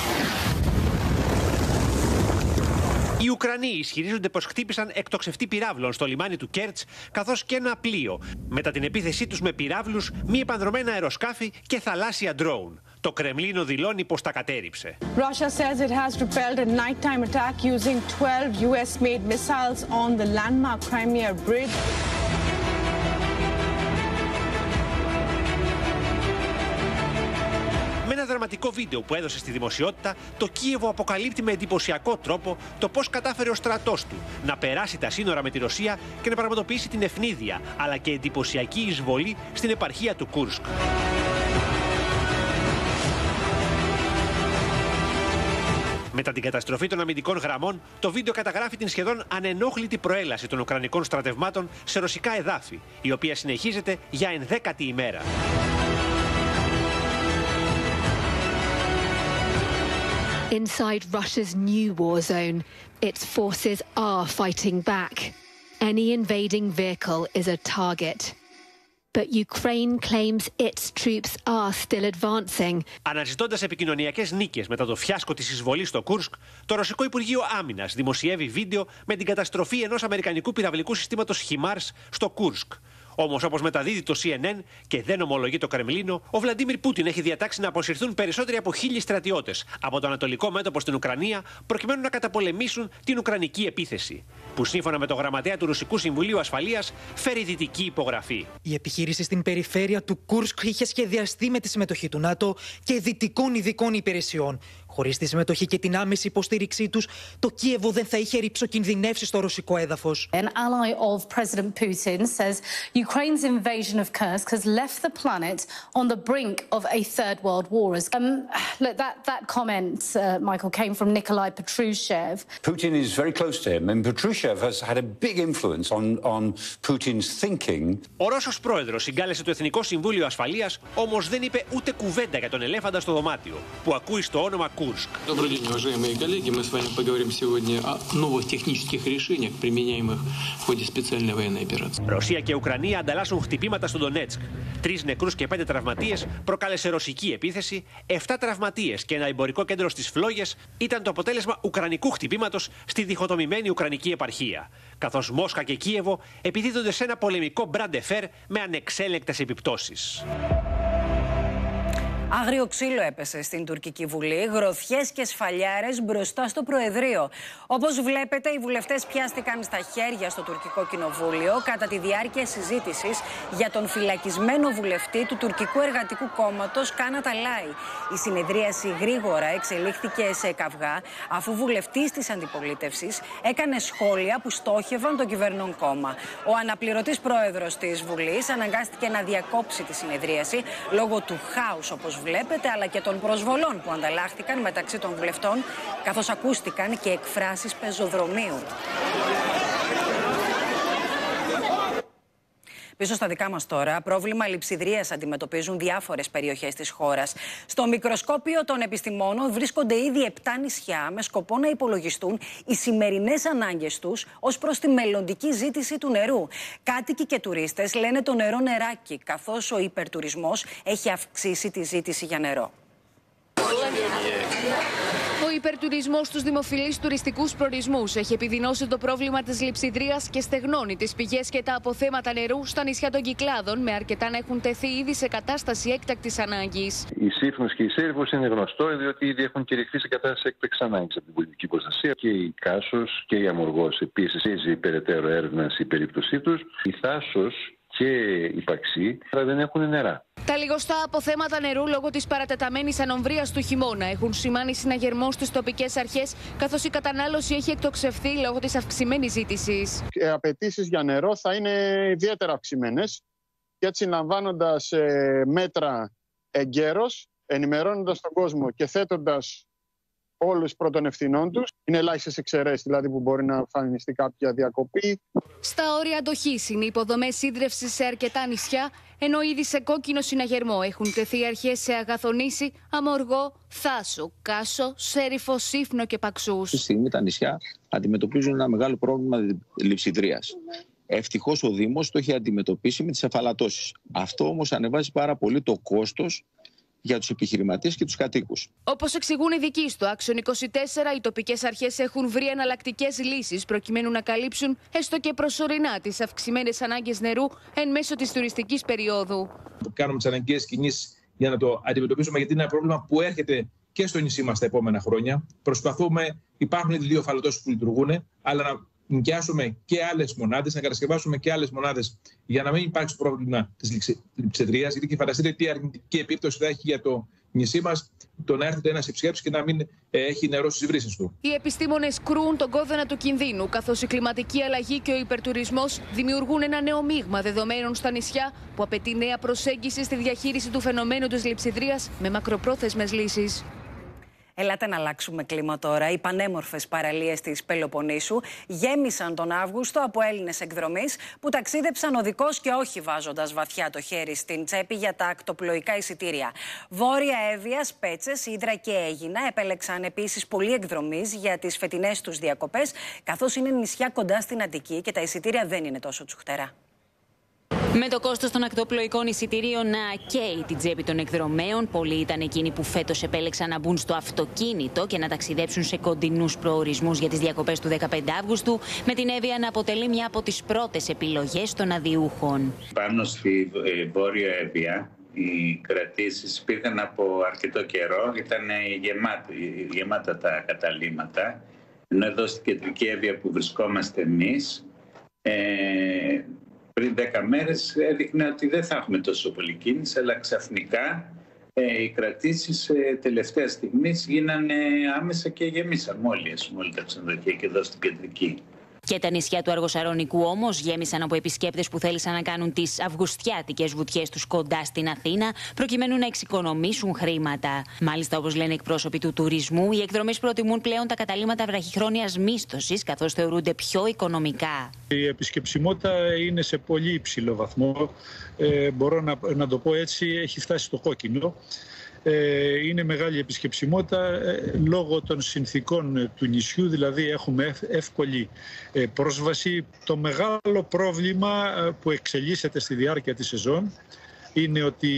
Speaker 17: Οι Ουκρανοί ισχυρίζονται πως χτύπησαν εκτοξευτή πυράβλων στο λιμάνι του Κέρτς, καθώς και ένα πλοίο, μετά την επίθεσή τους με πυράβλους, μη επανδρομένα αεροσκάφη και θαλάσσια ντρόουν. Το Κρεμλίνο δηλώνει πως τα κατέρριψε.
Speaker 25: Russia says it has repelled a nighttime attack using twelve U S-made missiles on the landmark Crimea bridge.
Speaker 17: Με ένα δραματικό βίντεο που έδωσε στη δημοσιότητα, το Κίεβο αποκαλύπτει με εντυπωσιακό τρόπο το πώς κατάφερε ο στρατός του να περάσει τα σύνορα με τη Ρωσία και να πραγματοποιήσει την ευνίδια αλλά και εντυπωσιακή εισβολή στην επαρχία του Κούρσκ. Μετά την καταστροφή των αμυντικών γραμμών, το βίντεο καταγράφει την σχεδόν ανενόχλητη προέλαση των ουκρανικών στρατευμάτων σε ρωσικά εδάφη, η οποία συνεχίζεται για ενδέκατη ημέρα.
Speaker 26: Inside Russia's new war zone, its forces are fighting back. Any invading vehicle is a target. but Ukraine claims its troops are still advancing.
Speaker 17: Αναζητώντας επικοινωνιακές νίκες μετά το φιάσκο της εισβολής στο Κούρσκ, το Ρωσικό Υπουργείο Άμυνας δημοσιεύει βίντεο με την καταστροφή ενός αμερικανικού πυραυλικού συστήματος χιμάρς στο Κούρσκ. Όμως, όπως μεταδίδει το σι εν εν και δεν ομολογεί το Κρεμλίνο, ο Βλαντίμιρ Πούτιν έχει διατάξει να αποσυρθούν περισσότεροι από χίλιοι στρατιώτες από το ανατολικό μέτωπο στην Ουκρανία, προκειμένου να καταπολεμήσουν την Ουκρανική επίθεση, που σύμφωνα με το γραμματέα του Ρωσικού Συμβουλίου Ασφαλείας φέρει δυτική υπογραφή.
Speaker 7: Η επιχείρηση στην περιφέρεια του Κούρσκ είχε σχεδιαστεί με τη συμμετοχή του ΝΑΤΟ και δυτικών ειδικών υπηρεσιών. Χωρίς τη συμμετοχή και την άμεση υποστήριξή τους, το Κίεβο δεν θα είχε ρυψοκινδυνεύσει στο ρωσικό έδαφος.
Speaker 3: An ally of President Putin says Ukraine's invasion of Kursk has left the planet on the brink of a third world war. Um, look, that, that comment, uh, Michael, came from Nikolai Patrushev.
Speaker 4: Putin is very close to him, and Patrushev has had a big influence on, on Putin's thinking.
Speaker 17: Ο Ρώσος πρόεδρος συγκάλεσε το Εθνικό Συμβούλιο Ασφαλείας, όμως δεν είπε ούτε κουβέντα για τον ελέφαντα στο δωμάτιο, που ακούει στο όνομα Κούρσκ.
Speaker 8: Добрый день, уважаемые коллеги. Мы с вами поговорим сегодня о новых технических решениях, применяемых в ходе специальной военной операции.
Speaker 17: Ρωσία και Ουκρανία ανταλλάσσουν χτυπήματα στο Ντονέτσκ. Τρεις νεκρούς και πέντε τραυματίες προκάλεσε ρωσική επίθεση. Εφτά τραυματίες και ένα εμπορικό κέντρο στις Φλόγες ήταν το αποτέλεσμα ουκρανικού χτυπήματος στη διχοτομημένη ουκρανική επαρχία. Καθώς Μόσχα και Κίεβο επιδίδονται σε ένα πολεμικό μπραντεφέρ με ανεξέλεγκτες επιπτώσεις.
Speaker 1: Άγριο ξύλο έπεσε στην τουρκική Βουλή, γροθιές και σφαλιάρες μπροστά στο Προεδρείο. Όπως βλέπετε, οι βουλευτές πιάστηκαν στα χέρια στο τουρκικό κοινοβούλιο κατά τη διάρκεια συζήτησης για τον φυλακισμένο βουλευτή του τουρκικού εργατικού κόμματος Κάνατ Αλάι. Η συνεδρίαση γρήγορα εξελίχθηκε σε καυγά, αφού βουλευτής της αντιπολίτευσης έκανε σχόλια που στόχευαν το κυβερνών κόμμα. Ο αναπληρωτής πρόεδρος της Βουλής αναγκάστηκε να διακόψει τη συνεδρίαση λόγω του χάους, όπως βλέπετε, αλλά και των προσβολών που ανταλλάχθηκαν μεταξύ των βουλευτών, καθώς ακούστηκαν και εκφράσεις πεζοδρομίου. Πίσω στα δικά μας τώρα, πρόβλημα λειψιδρίας αντιμετωπίζουν διάφορες περιοχές της χώρας. Στο μικροσκόπιο των επιστημόνων βρίσκονται ήδη επτά νησιά με σκοπό να υπολογιστούν οι σημερινές ανάγκες τους ως προς τη μελλοντική ζήτηση του νερού. Κάτοικοι και τουρίστες λένε το νερό νεράκι, καθώς ο υπερτουρισμός έχει αυξήσει τη ζήτηση για νερό.
Speaker 16: Ο υπερτουρισμός στους δημοφιλείς τουριστικούς προορισμούς έχει επιδεινώσει το πρόβλημα της λειψιδρίας και στεγνώνει τις πηγές και τα αποθέματα νερού στα νησιά των Κυκλάδων, με αρκετά να έχουν τεθεί ήδη σε κατάσταση έκτακτης ανάγκης.
Speaker 9: Η Σύφνος και η Σέρβος είναι γνωστό, διότι ήδη έχουν κηρυχθεί σε κατάσταση έκτακτης ανάγκης από την πολιτική προστασία. Και η Κάσος και η Αμοργός επίσης έχει περαιτέρω έρευνα στην περίπτωσή τους. Η Θάσος και η Παξή δεν έχουν νερά.
Speaker 16: Τα λιγοστά αποθέματα νερού λόγω της παρατεταμένης ανομβρίας του χειμώνα έχουν σημάνει συναγερμό στις τοπικές αρχές, καθώς η κατανάλωση έχει εκτοξευθεί λόγω της αυξημένης ζήτησης.
Speaker 10: Οι απαιτήσεις για νερό θα είναι ιδιαίτερα αυξημένες και έτσι, λαμβάνοντας ε, μέτρα εγκαίρως, ενημερώνοντας τον κόσμο και θέτοντας όλους πρώτων ευθυνών τους. Είναι ελάχιστες εξαιρέσεις, δηλαδή, που μπορεί να εμφανιστεί κάποια διακοπή.
Speaker 16: Στα όρια αντοχής είναι υποδομές ίδρευσης σε αρκετά νησιά, ενώ ήδη σε κόκκινο συναγερμό έχουν τεθεί αρχές σε Αγαθονήσι, Αμοργό, Θάσο, Κάσο, Σέριφο, Σύφνο και Παξούς.
Speaker 11: Αυτή τη στιγμή τα νησιά αντιμετωπίζουν ένα μεγάλο πρόβλημα λειψιδρίας. Ευτυχώς ο Δήμος το έχει αντιμετωπίσει με τις αφαλατώσεις. Αυτό όμως ανεβάζει πάρα πολύ το κόστος για τους επιχειρηματίες και τους κατοίκους.
Speaker 16: Όπως εξηγούν οι δικοί στο Άξιον είκοσι τέσσερα, οι τοπικές αρχές έχουν βρει εναλλακτικές λύσεις προκειμένου να καλύψουν έστω και προσωρινά τις αυξημένες ανάγκες νερού εν μέσω της τουριστικής περίοδου.
Speaker 27: Κάνουμε τις αναγκαίες κινήσεις για να το αντιμετωπίσουμε, γιατί είναι ένα πρόβλημα που έρχεται και στο νησί μας τα επόμενα χρόνια. Προσπαθούμε, υπάρχουν ήδη δύο αφαλατώσεις που λειτουργούν, αλλά να νοικιάσουμε και άλλες μονάδες, να κατασκευάσουμε και άλλες μονάδες για να μην υπάρξει πρόβλημα της λειψιδρίας. Γιατί και φανταστείτε τι αρνητική επίπτωση θα έχει για το νησί μας το να έρχεται ένας επισκέπτης και να μην ε, έχει νερό στις βρύσες του.
Speaker 16: Οι επιστήμονες κρούν τον κόδωνα του κινδύνου, καθώς η κλιματική αλλαγή και ο υπερτουρισμός δημιουργούν ένα νέο μείγμα δεδομένων στα νησιά που απαιτεί νέα προσέγγιση στη διαχείριση του φαινομένου της λειψιδρίας με μακροπρόθεσμες λύσεις.
Speaker 1: Ελάτε να αλλάξουμε κλίμα τώρα. Οι πανέμορφες παραλίες της Πελοποννήσου γέμισαν τον Αύγουστο από Έλληνες εκδρομείς που ταξίδεψαν οδικώς και όχι βάζοντας βαθιά το χέρι στην τσέπη για τα ακτοπλοϊκά εισιτήρια. Βόρεια Εύβοια, Πέτσες, Ύδρα και Αίγινα επέλεξαν επίσης πολλοί εκδρομείς για τις φετινές τους διακοπές, καθώς είναι νησιά κοντά στην Αττική και τα εισιτήρια δεν είναι τόσο τσουχτερά.
Speaker 2: Με το κόστος των ακτοπλοϊκών εισιτηρίων να καίει την τσέπη των εκδρομέων, πολλοί ήταν εκείνοι που φέτος επέλεξαν να μπουν στο αυτοκίνητο και να ταξιδέψουν σε κοντινούς προορισμούς για τις διακοπές του δεκαπέντε Αυγούστου, με την Εύβοια να αποτελεί μια από τις πρώτες επιλογές των αδειούχων.
Speaker 13: Πάνω στη Βόρεια Εύβοια, οι κρατήσεις πήγαν από αρκετό καιρό, ήταν γεμάτα, γεμάτα τα καταλύματα, ενώ εδώ στην Κεντρική Εύβοια που βρισκόμαστε εμείς, ε, πριν δέκα μέρες έδειχνε ότι δεν θα έχουμε τόσο πολύ κίνηση, αλλά ξαφνικά ε, οι κρατήσεις ε, τελευταία στιγμής γίνανε άμεσα και γεμίσαν μόλις, μόλις τα ξενοδοχεία και εδώ στην Κεντρική.
Speaker 2: Και τα νησιά του Αργοσαρονικού όμως γέμισαν από επισκέπτες που θέλησαν να κάνουν τις αυγουστιάτικες βουτιές τους κοντά στην Αθήνα, προκειμένου να εξοικονομήσουν χρήματα. Μάλιστα, όπως λένε εκπρόσωποι του τουρισμού, οι εκδρομές προτιμούν πλέον τα καταλύματα βραχυχρόνιας μίσθωσης, καθώς θεωρούνται πιο οικονομικά.
Speaker 14: Η επισκεψιμότητα είναι σε πολύ υψηλό βαθμό. Ε, μπορώ να, να το πω έτσι, έχει φτάσει στο κόκκινο. Είναι μεγάλη επισκεψιμότητα λόγω των συνθήκων του νησιού, δηλαδή έχουμε εύκολη πρόσβαση. Το μεγάλο πρόβλημα που εξελίσσεται στη διάρκεια της σεζόν είναι ότι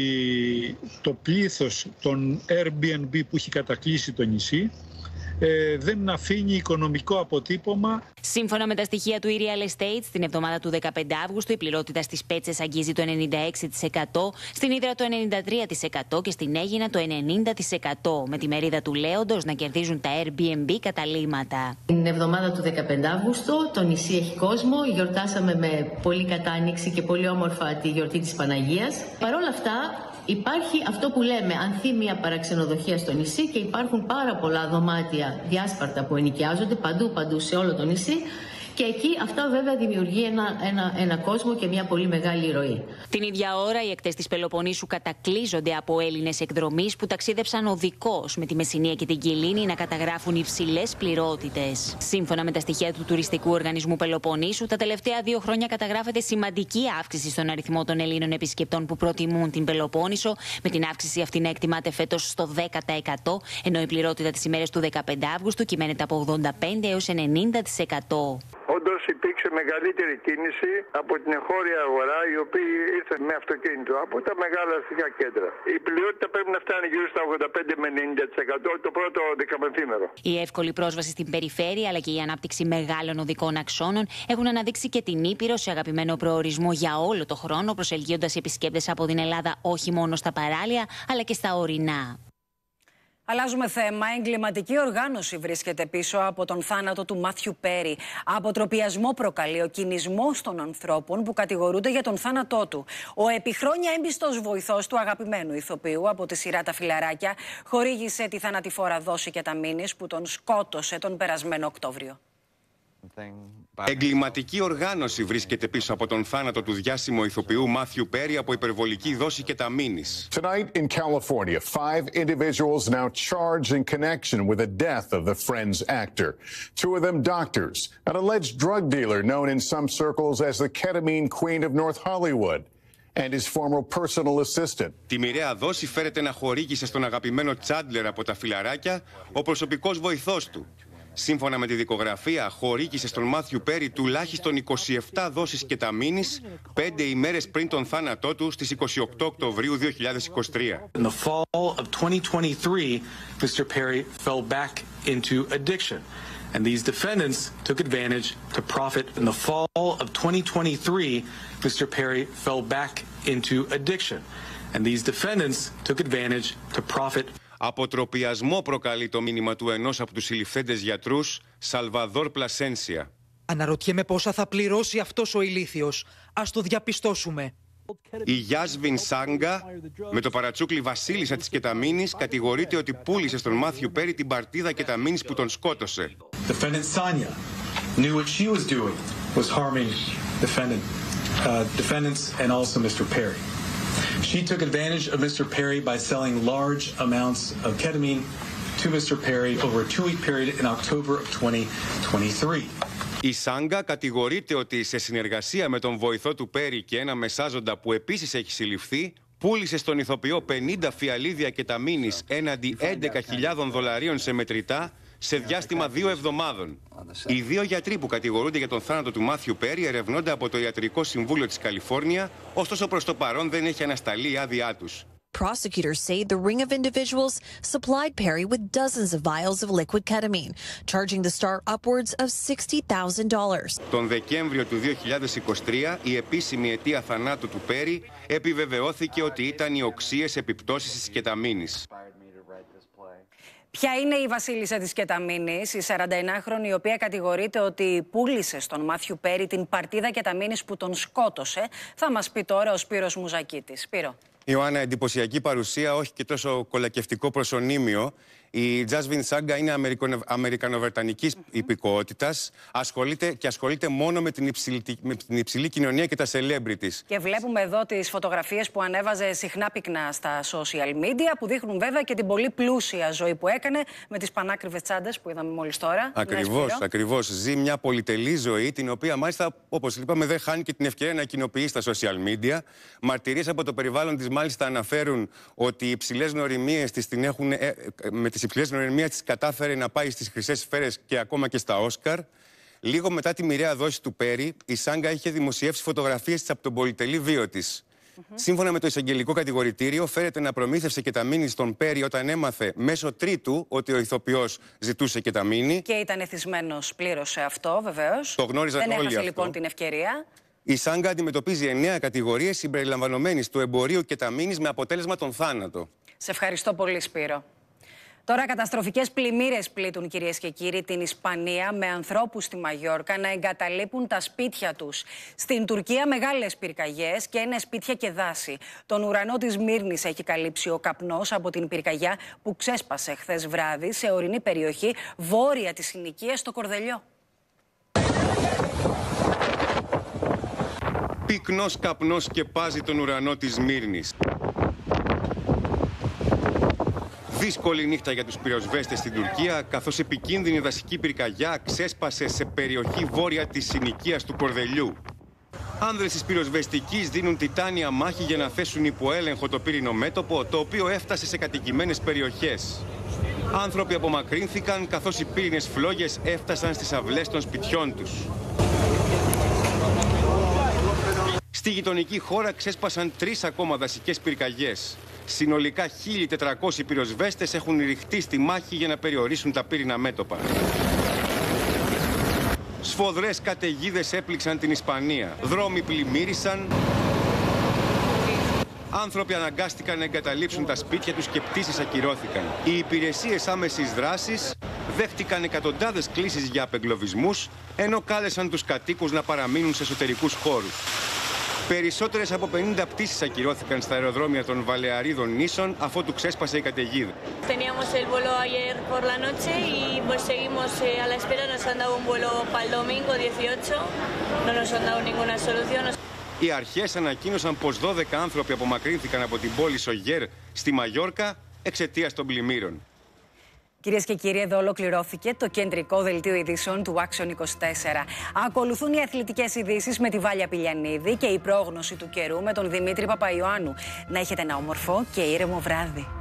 Speaker 14: το πλήθος των Airbnb που έχει κατακλείσει το νησί Ε, δεν αφήνει οικονομικό αποτύπωμα.
Speaker 2: Σύμφωνα με τα στοιχεία του e-Real Estate, την εβδομάδα του δεκαπέντε Αυγούστου η πληρότητα στις Πέτσες αγγίζει το ενενήντα έξι τοις εκατό, στην Ύδρα το ενενήντα τρία τοις εκατό και στην Αίγινα το ενενήντα τοις εκατό, με τη μερίδα του Λέοντος να κερδίζουν τα Airbnb καταλύματα.
Speaker 15: Την εβδομάδα του δεκαπέντε Αυγούστου το νησί έχει κόσμο, γιορτάσαμε με πολύ κατάνοιξη και πολύ όμορφα τη γιορτή της Παναγίας. Παρ' όλα αυτά, υπάρχει αυτό που λέμε ανθίμια παραξενοδοχεία στο νησί και υπάρχουν πάρα πολλά δωμάτια διάσπαρτα που ενοικιάζονται παντού παντού σε όλο το νησί. Και εκεί αυτό βέβαια δημιουργεί ένα, ένα, ένα κόσμο και μια πολύ μεγάλη ροή.
Speaker 2: Την ίδια ώρα οι ακτές της Πελοποννήσου κατακλείζονται από Έλληνες εκδρομείς που ταξίδεψαν οδικώς με τη Μεσσηνία και την Κιλίνη να καταγράφουν υψηλές πληρότητες. Σύμφωνα με τα στοιχεία του Τουριστικού Οργανισμού Πελοποννήσου, τα τελευταία δύο χρόνια καταγράφεται σημαντική αύξηση στον αριθμό των Ελλήνων επισκεπτών που προτιμούν την Πελοπόννησο, με την αύξηση αυτή να εκτιμάται φέτος στο δέκα τοις εκατό, ενώ η πληρότητα τις ημέρες του δεκαπέντε Αυγούστου κυμαίνεται από ογδόντα πέντε έως ενενήντα τοις εκατό.
Speaker 18: Όντως υπήρξε μεγαλύτερη κίνηση από την εγχώρια αγορά, η οποία ήρθε με αυτοκίνητο από τα μεγάλα αστικά κέντρα. Η πλειότητα πρέπει να φτάνει γύρω στα ογδόντα πέντε με ενενήντα τοις εκατό το πρώτο δεκαπενθήμερο.
Speaker 2: Η εύκολη πρόσβαση στην περιφέρεια αλλά και η ανάπτυξη μεγάλων οδικών αξώνων έχουν αναδείξει και την Ήπειρο σε αγαπημένο προορισμό για όλο το χρόνο, προσελκύοντας επισκέπτες από την Ελλάδα όχι μόνο στα παράλια αλλά και στα ορεινά.
Speaker 1: Αλλάζουμε θέμα. Εγκληματική οργάνωση βρίσκεται πίσω από τον θάνατο του Μάθιου Πέρι. Αποτροπιασμό προκαλεί ο κινησμός των ανθρώπων που κατηγορούνται για τον θάνατό του. Ο επί χρόνια έμπιστος βοηθός του αγαπημένου ηθοποιού από τη σειρά Τα Φιλαράκια χορήγησε τη θανατηφόρα δόση και τα μήνυς που τον σκότωσε τον περασμένο Οκτώβριο.
Speaker 19: Εγκληματική οργάνωση βρίσκεται πίσω από τον θάνατο του διάσημου ηθοποιού Μάθιου Πέρι από υπερβολική δόση κεταμίνης.
Speaker 20: Tonight in California, five individuals now charged in connection with the death of the Friends actor. Two of them doctors, an alleged drug dealer known in some circles as the ketamine queen of North Hollywood, and his former personal assistant.
Speaker 19: Τη μοιραία δόση φέρεται να χορήγησε στον αγαπημένο Τσάντλερ από Τα Φιλαράκια ο προσωπικός βοηθός του. Σύμφωνα με τη δικογραφία, χορήγησε στον Μάθιου Πέρι τουλάχιστον είκοσι επτά δόσεις κεταμίνης πέντε ημέρες πριν τον θάνατό του στις είκοσι οκτώ Οκτωβρίου δύο χιλιάδες είκοσι τρία.
Speaker 28: In the fall of twenty twenty-three, Mister Perry fell back into addiction. And these defendants took advantage to profit. In the fall of twenty twenty-three, Mister Perry fell back into addiction. And these defendants took advantage to profit.
Speaker 19: Αποτροπιασμό προκαλεί το μήνυμα του ενός από τους συλληφθέντες γιατρούς, Σαλβαδόρ Πλασένσια.
Speaker 7: Αναρωτιέμαι πόσα θα πληρώσει αυτός ο ηλίθιος. Ας το διαπιστώσουμε.
Speaker 19: Η Γιάσβιν Σάγκα, με το παρατσούκλι βασίλισσα της κεταμίνης, κατηγορείται ότι πούλησε στον Μάθιου Πέρι την παρτίδα κεταμίνης που τον σκότωσε.
Speaker 28: Defendant Sonia knew what she was doing was harming defendant, uh, defendants and also Mister Perry. She took advantage of Mister Perry by selling large amounts of ketamine to Mister Perry over a two-week period in October of twenty twenty-three.
Speaker 19: Η Σάγκα κατηγορείται ότι σε συνεργασία με τον βοηθό του Πέρι και ένα μεσάζοντα που επίσης έχει συλληφθεί, πούλησε στον ηθοποιό πενήντα φιαλίδια κεταμίνης έναντι έντεκα χιλιάδων δολαρίων σε μετρητά σε διάστημα δύο εβδομάδων. Οι δύο γιατροί που κατηγορούνται για τον θάνατο του Μάθιου Πέρι ερευνώνται από το Ιατρικό Συμβούλιο της Καλιφόρνια, ωστόσο προς το παρόν δεν έχει ανασταλεί η άδειά τους.
Speaker 5: Prosecutors say the ring of individuals supplied Perry with dozens of vials of liquid ketamine, charging the star upwards of sixty thousand dollars.
Speaker 19: Τον Δεκέμβριο του δύο χιλιάδες είκοσι τρία, η επίσημη αιτία θανάτου του Πέρι επιβεβαιώθηκε ότι ήταν οι οξείες επιπτώσεις της κεταμίνης.
Speaker 1: Ποια είναι η βασίλισσα της κεταμίνης, η σαρανταενάχρονη, η οποία κατηγορείται ότι πούλησε στον Μάθιου Πέρι την παρτίδα κεταμίνης που τον σκότωσε? Θα μας πει τώρα ο Σπύρος Μουζακίτης. Σπύρο.
Speaker 19: Ιωάννα, εντυπωσιακή παρουσία, όχι και τόσο κολακευτικό προσωνύμιο. Η Τζάσβιν Σάγκα είναι αμερικανοβερτανικής υπηκότητας. Ασχολείται και ασχολείται μόνο με την, υψηλή, με την υψηλή κοινωνία και τα celebrities.
Speaker 1: Και βλέπουμε εδώ τις φωτογραφίες που ανέβαζε συχνά πυκνά στα social media, που δείχνουν βέβαια και την πολύ πλούσια ζωή που έκανε με τις πανάκριβες τσάντες που είδαμε μόλις τώρα.
Speaker 19: Ακριβώς, ακριβώς. Ζει μια πολυτελή ζωή, την οποία μάλιστα, όπως είπαμε, δεν χάνει και την ευκαιρία να κοινοποιεί στα social media. Μαρτυρίες από το περιβάλλον της μάλιστα αναφέρουν ότι οι υψηλές νοημίες της την έχουν. Ε, με τις υψηλές νοημίες της κατάφερε να πάει στις χρυσές σφαίρες και ακόμα και στα Όσκαρ. Λίγο μετά τη μοιραία δόση του Πέρι, η Σάγκα είχε δημοσιεύσει φωτογραφίες της από τον πολυτελή βίο της. Mm-hmm. Σύμφωνα με το εισαγγελικό κατηγορητήριο, φέρεται να προμήθευσε κεταμίνη στον Πέρι όταν έμαθε μέσω τρίτου ότι ο ηθοποιός ζητούσε κεταμίνη.
Speaker 1: Και ήταν εθισμένος πλήρως σε αυτό, βεβαίως.
Speaker 19: Το γνώριζαν όλοι αυτό.
Speaker 1: Δεν έχασε λοιπόν την ευκαιρία.
Speaker 19: Η Σάγκα αντιμετωπίζει εννέα κατηγορίες συμπεριλαμβανομένης του εμπορίου κεταμίνης με αποτέλεσμα τον θάνατο.
Speaker 1: Σε ευχαριστώ πολύ, Σπύρο. Τώρα, καταστροφικές πλημμύρες πλήττουν, κυρίες και κύριοι, την Ισπανία, με ανθρώπους στη Μαγιόρκα να εγκαταλείπουν τα σπίτια τους. Στην Τουρκία, μεγάλες πυρκαγιές και είναι σπίτια και δάση. Τον ουρανό της Μύρνης έχει καλύψει ο καπνός από την πυρκαγιά που ξέσπασε χθες βράδυ σε ορεινή περιοχή βόρεια της συνοικίας στο Κορδελιό.
Speaker 19: Πυκνός καπνός σκεπάζει τον ουρανό της Μύρνης. Δύσκολη νύχτα για τους πυροσβέστες στην Τουρκία, καθώς επικίνδυνη δασική πυρκαγιά ξέσπασε σε περιοχή βόρεια της συνοικίας του Κορδελιού. Άνδρες της πυροσβεστικής δίνουν τιτάνια μάχη για να θέσουν υπό έλεγχο το πύρινο μέτωπο, το οποίο έφτασε σε κατοικημένες περιοχές. Άνθρωποι απομακρύνθηκαν, καθώς οι πύρινες φλόγες έφτασαν στις αυλές των σπιτιών τους. Στη γειτονική χώρα ξέσπασαν τρεις ακόμα δασικές πυρκαγιές. Συνολικά χίλια τετρακόσιοι πυροσβέστες έχουν ρηχτεί στη μάχη για να περιορίσουν τα πύρινα μέτωπα. Σφοδρές καταιγίδες έπληξαν την Ισπανία. Δρόμοι πλημμύρισαν. Άνθρωποι αναγκάστηκαν να εγκαταλείψουν τα σπίτια τους και πτήσεις ακυρώθηκαν. Οι υπηρεσίες άμεσης δράσης δέχτηκαν εκατοντάδες κλήσεις για απεγκλωβισμούς, ενώ κάλεσαν τους κατοίκους να παραμείνουν σε εσωτερικούς χώρους. Περισσότερες από πενήντα πτήσεις ακυρώθηκαν στα αεροδρόμια των Βαλεαρίδων νήσων αφότου ξέσπασε η καταιγίδα.
Speaker 6: Teníamos el vuelo ayer por la noche y pues seguimos a la espera. Nos han dado un vuelo para el domingo dieciocho. No nos han dado ninguna solución.
Speaker 19: Οι αρχές ανακοίνωσαν πως δώδεκα άνθρωποι απομακρύνθηκαν από την πόλη Σογέρ στη Μαγιόρκα εξαιτίας των πλημμύρων.
Speaker 1: Κυρίες και κύριοι, εδώ ολοκληρώθηκε το κεντρικό δελτίο ειδήσεων του Action είκοσι τέσσερα. Ακολουθούν οι αθλητικές ειδήσεις με τη Βάλια Πηλιανίδη και η πρόγνωση του καιρού με τον Δημήτρη Παπαϊωάννου. Να έχετε ένα όμορφο και ήρεμο βράδυ.